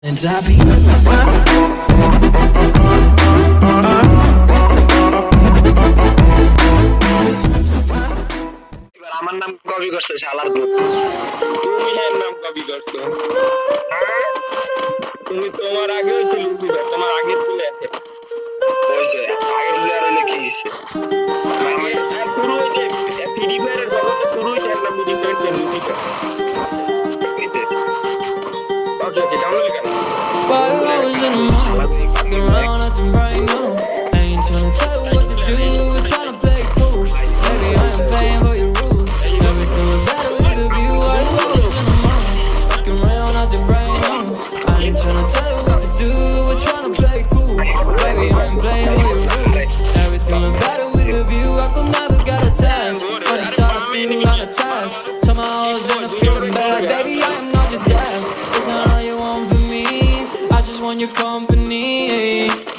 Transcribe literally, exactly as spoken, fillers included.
And I be আমার নাম copy করছে শালার দুধ। তুমি এর নাম কপি করছো। তুমি তোমার আগে হচ্ছে লুসিফার, তোমার আগে চলে আছে। ওই যে আগে যারা লিখিছে। আগে আর শুরু হইছে ফ্রি ফায়ারের জগতে শুরু হইছে নাম different Lucifer. Okay okay download কর। Somehow I was in a feeling bad, baby, I am not your dad. It's not all you want from me, I just want your company.